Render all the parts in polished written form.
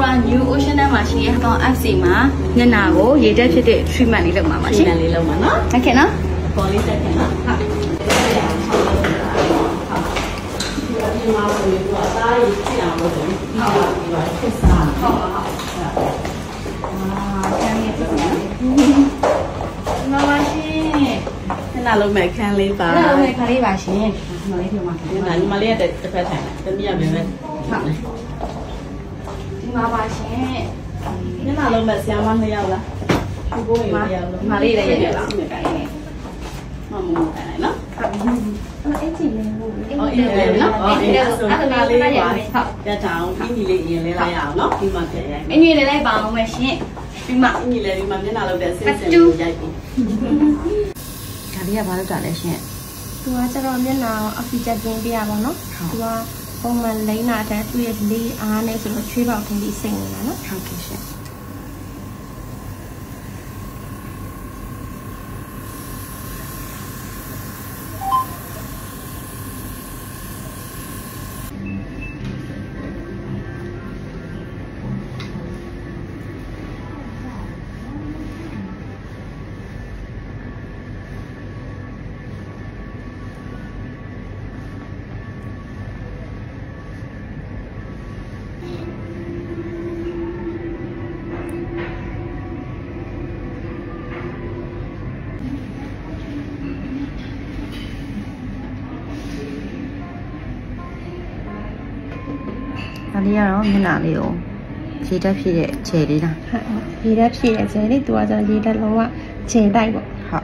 Sephora New Ocean မှာရှိရဲ့ကောင် FC မှာညနာကိုရေတက်ဖြစ်တဲ့ treatment လေးလုပ်မှာပါရှင် treatment လေးလုပ်မှာနော်ဟုတ်ကဲ့နော်ပေါ်လေးတက်ခင်နော်ဟုတ်ဒီမှာဆိုရင်သူအသားကြီးကြည့်အောင်လုပ်တယ်ဟုတ်ဒီပါခက်စားဟုတ်ကျန်ရည်ပြန်မမရှင်ခဏလုံးမဲ့ခန်းလေးပါခဏလုံးမဲ့ခန်းလေးပါရှင်မလေးပြောမှာဒီမလေးကတစ်ဖက်ထိုင်တယ်တမီးကပဲဟုတ်ဒီမှာပါရှင်ခဏလုံးမဲ့ဆရာမ2ယောက်လားဒီဘိုးရေ2ယောက်မလေးလည်းရရလားမကိုင်းနေမမကိုင်းနော်အဲ့ကြည့်နေဘူးအေးလေနော်အေးဆိုခဏလေးပါရတောင်အင်းကြီးလေးရင်လဲလိုက်ရအောင်နော်ဒီမှာပြန်ရိုက်အင်းကြီးလေးလိုက်ပါအောင်မယ်ရှင်ဒီမှာအင်းကြီးလေးဒီမှာမျက်နှာလောက်တဲ့အစင်းစင်းကိုရိုက်ပြီဒါလေးကဘာလို့တာလဲရှင်သူကကျတော့မျက်နှာအဖီချက်တင်ပြရပါတော့သူကပုံမှန်လိမ့်တာတဲ့သူ့ရဲ့လေးအားနဲ့ဆိုတော့ချွေးပေါက်ထင်းပြီးစိတ်နေတာနော်ဟုတ်ကဲ့ရှင်ဒါလေးကတော့မျက်နှာလေးကိုရေတက်ဖြစ်တဲ့ခြေလေးလားဟုတ်ရေတက်ဖြစ်တဲ့ခြေလေးသူကကျတော့ရေတက်လုံးဝခြေတိုက်ပေါ့ဟုတ်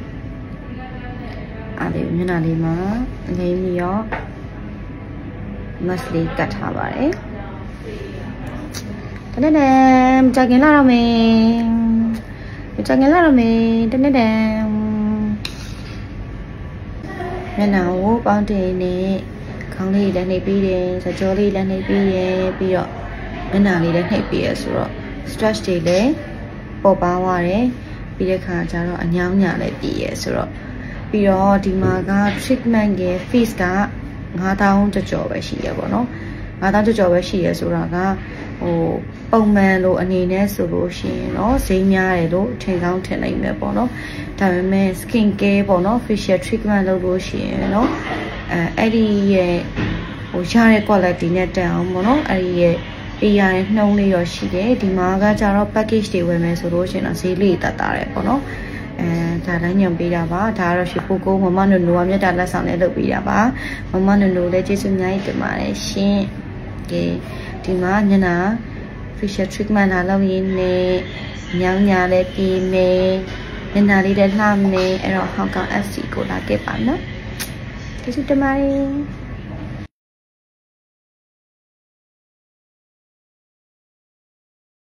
အဲ့ဒီမျက်နှာလေးမှာလိမ့်ပြီးတော့မတ်လေးကတ်ထားပါတယ်တနေ့တည်းကြာခင်လာတော့မယ်ကြာခင်လာတော့မယ်တနေ့တည်းမျက်နှာကိုပေါင်းတင်နေခေါင်းလေးလည်းနှိပ်ပြီးတယ်စကြောလေးလည်းနှိပ်ပြီးရပြီးတော့မျက်နှာလေးလည်းနှိပ်ပြီးရဆိုတော့ stretch တွေလည်းပေါ်ပါသွားတယ်ပြီးတဲ့ခါကျတော့အညောင်းညာလည်းပြီးရဆိုတော့ပြီးတော့ဒီမှာက treatment ရဲ့ fees က9000ကျော်ပဲရှိရပေါ့နော်9000ကျော်ပဲရှိရဆိုတာကဟိုပုံမှန်လိုအနေနဲ့ဆိုလို့ရှိရင်เนาะဈေးများတယ်လို့ထင်ကောင်းထင်နိုင်မယ်ပေါ့နော်ဒါပေမဲ့ skin care ပေါ့နော် facial treatment လုပ်လို့ရှိရင်เนาะအဲ့ဒီရဲ့ဟိုရတဲ့ quality နဲ့တက်အောင်ပေါ့နော်အဲ့ဒီရဲ့ပေးရတဲ့နှုံးလေးရောရှိတယ်ဒီမှာကကြတော့ package တွေဝယ်မယ်ဆိုလို့ရှိရင်တော့ဈေးလေးတက်တာတယ်ပေါ့နော်ဒါလည်းညွန်ပေးတာပါဒါကတော့ရှီပိုကိုမမနုနူကမြတ်တာလက်ဆောင်နဲ့လုပ်ပေးတာပါမမနုနူလည်းကျေးဇူးအများကြီးတင်ပါတယ်ရှင်ကဲဒီမှာညနာ facial treatment လာလုပ်ရင်းနဲ့ညောင်းညာလည်းပြီးမယ်ညနာလေးလည်းလှမယ်အဲ့တော့ဟောင်ကောင် FC ကိုလာခဲ့ပါနော်ကျေးဇူးတင်ပါတယ်